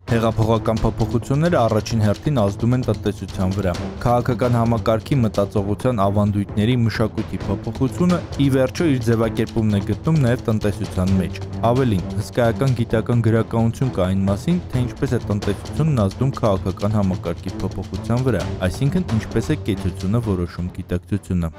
Հեղափոխական փոփոխությունները առաջին հերթին ազդում են տնտեսության վրա։ Քաղաքական համակարգի մտածողության ավանդույթների մշակույթի փոփոխությունը ի վերջո իր ձևակերպումն է գտնում նաև տնտեսության մեջ։ Ավելին, հսկայական գիտական գրականություն կա այն մասին, թե ինչպես է տնտեսությունն ազդում քաղաքական համակարգի փոփոխության վրա, այսինքն ինչպես է կեցությունը որոշում գիտակցությունը։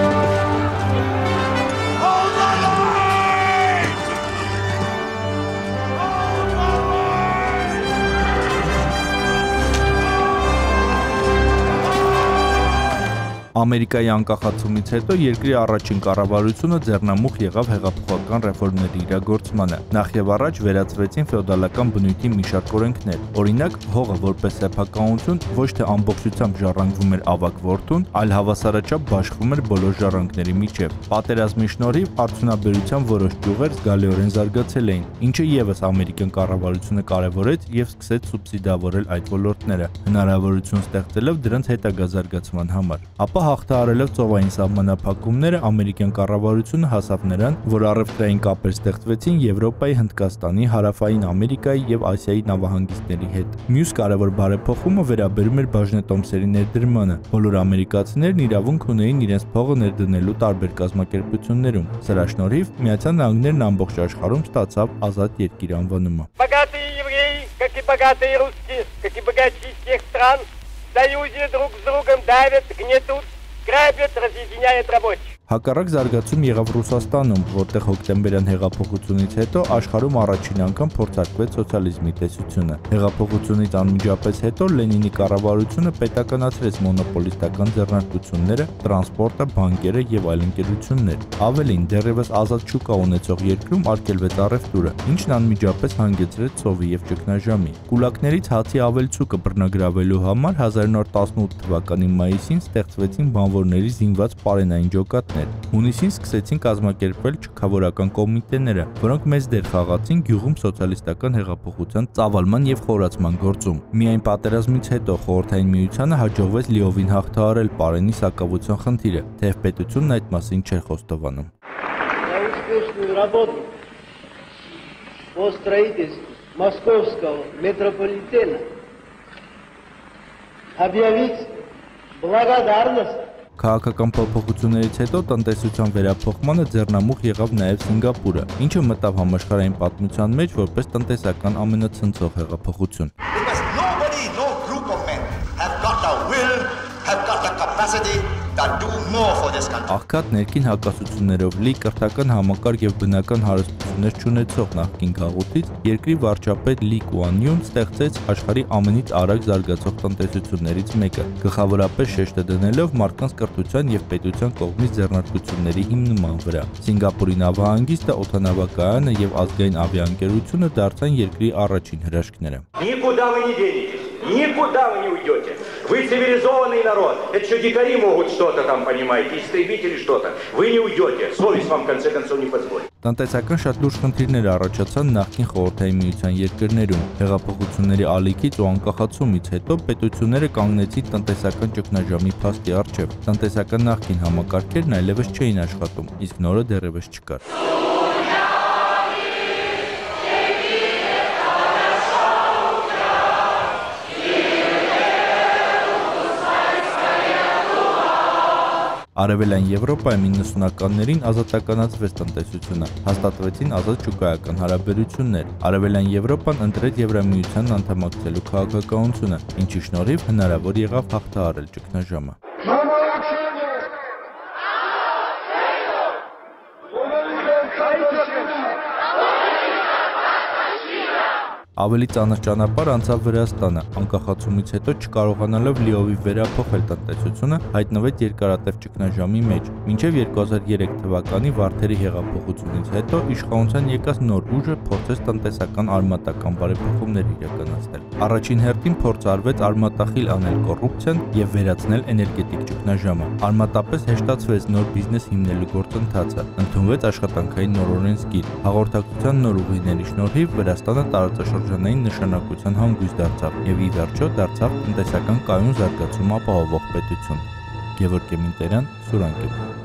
Ամերիկայի անկախացումից հետո երկրի առաջին կառավարությունը ձեռնամուխ եղավ հեղափոխական ռեֆորմների իրագործմանը։ Նախ եւ առաջ վերացվեցին ֆեոդալական բնույթի մի շարք օրենքներ։ Օրինակ, հողը որպես սեփականություն ոչ թե ամբողջությամբ ժառանգվում էր ավագ որդուն, այլ հավասարաչափ բաշխվում էր բոլոր ժառանգների միջև։ Պատերազմի շնորհիվ արդյունաբերության որոշ ճյուղեր զգալիորեն զարգացել էին, ինչը եւս ամերիկյան կառավարությունը կարևորեց եւ սկսեց սուբսիդավորել այդ ոլորտները, հնարավորություն ստեղծելով դրանց հետագա զարգացման համար։ Ապա հաղթահարելով ծովային սահմանափակումները, ամերիկյան կառավարությունը հասավ նրան, որ առևտրային կապեր ստեղծվեցին Եվրոպայի, Հնդկաստանի, Հարավային Ամերիկայի եւ Ասիայի նավահանգիստների հետ։ Մյուս կարևոր բարեփոխումը վերաբերում էր բաժնետոմսերի ներդրմանը։ Բոլոր ամերիկացիներն իրավունք ունեին իրենց փողը ներդնելու տարբեր կազմակերպություններում։ Սրա շնորհիվ Միացյալ Նահանգներն ամբողջ աշխարհում ստացավ ազատ երկիր անվանումը։ Богатые евреи, как и богатые русские, как и богачи всех стран, в союзе друг с другом давят, гнетут, грабят, разъединяют рабочих. Հակառակ զարգացում եղավ Ռուսաստանում, որտեղ հոկտեմբերյան հեղափոխությունից հետո աշխարհում առաջին անգամ փորձարկվեց սոցիալիզմի տեսությունը։ Հեղափոխությունից անմիջապես հետո Լենինի կառավարությունը պետականացրեց մոնոպոլիստական ձեռնարկությունները, տրանսպորտը, բանկերը եւ այլ ընկերություններ։ Ավելին, դեռևս ազատ շուկա ունեցող երկրում արգելվեց առևտուրը, ինչն անմիջապես հանգեցրեց ծովի եւ ճգնաժամի։ Կուլակներից հացի ավելցուկը բռնագրավելու համար 1918 թվականի մայիսին ստեղծվեցին բանվորների զինված պարենային ջոկատներ։ Հունիսին սկսեցին կազմակերպվել չքավորական կոմիտեները, որոնք մեծ դեր խաղացին գյուղում սոցիալիստական հեղափոխության ծավալման եւ խորացման գործում։ Միայն պատերազմից հետո Խորհրդային Միությանը հաջողվեց լիովին հաղթահարել պարենի սակավության խնդիրը, թեև պետությունն այդ մասին չէր խոստովանում։ Քաղաքական փոփոխություններից հետո տնտեսության վերափոխմանը ձեռնամուխ եղավ նաև Սինգապուրը, ինչը մտավ համաշխարհային պատմության մեջ որպես տնտեսական ամենացնցող հեղափոխություն։ Աղքատ ներքին հակասություններով լի կրթական համակարգ եւ բնական հարստություններ չունեցող նախկին գաղութից երկրի վարչապետ Լի Կուան Յուն ստեղծեց աշխարհի ամենից արագ զարգացող տնտեսություններից մեկը, գլխավորապես շեշտը դնելով մարդկանց կրթության եւ պետության կողմից ձեռնարկությունների հիմնման վրա։ Սինգապուրի նավահանգիստը, օդանավակայանը եւ ազգային ավիաընկերությունը դարձան երկրի առաջին հրաշքները։ Никуда вы не уйдете. Вы цивилизованный народ. Это что, дикари могут что-то там, понимаете, истребители что-то. Вы не уйдете. Совесть вам, в конце концов, не позволит. Տնտեսական շատ լուրջ խնդիրներ առաջացան նախկին Խորհրդային Միության երկրներում։ Հեղափոխությունների ալիքից ու անկախացումից հետո պետությունները կանգնեցին տնտեսական ճգնաժամի փաստի առջև։ Տնտեսական նախկին համակարգերն այլևս չէին աշխատում, իսկ նորը դեռևս չկար։ Արևելյան Եվրոպայում 90-ականներին ազատականացվեց տնտեսությունը, հաստատվեցին ազատ շուկայական հարաբերություններ։ Արևելյան Եվրոպան ընտրեց Եվրամիությանն անդամակցելու քաղաքականությունը, ինչի շնորհիվ հնարավոր եղավ հաղթահարել ճգնաժամը։ Ավելի ծանր ճանապարհ անցավ Վրաստանը, անկախացումից հետո չկարողանալով լիովին վերափոխել տնտեսությունը, հայտնվեց երկարատև ճգնաժամի մեջ։ Մինչև 2003 թվականի Վարդերի հեղափոխությունից հետո իշխանության եկած նոր ուժը փորձեց տնտեսական արմատական բարեփոխումներ իրականացնել։ Առաջին հերթին փորձ արվեց արմատախիլ անել կոռուպցիան եւ վերացնել էներգետիկ ճգնաժամը։ Արմատապես հեշտացվեց նոր բիզնես հիմնելու գործընթացը, ընդունվեց աշխատանքային նոր օրենսգիր։ Հաղորդակցության նոր ուղիների շնորհիվ Վրաստանը տարածաշրջանային նշանակության հանգույց դարձավ եւ ի վերջո դարձավ տնտեսական կայուն զարգացում ապահովող պետություն։ Գևորգ Մինտերյան, Սուրանկյուն։